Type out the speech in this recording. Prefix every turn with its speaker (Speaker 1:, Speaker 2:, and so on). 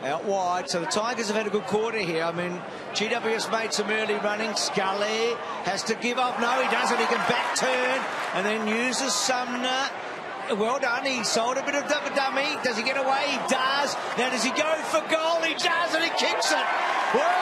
Speaker 1: Out wide, so the Tigers have had a good quarter here. I mean, GWS made some early running. Scully has to give up. No, he doesn't. He can back turn and then uses Sumner. Well done. He sold a bit of dummy. Does he get away? He does. Now, does he go for goal? He does, and he kicks it. Well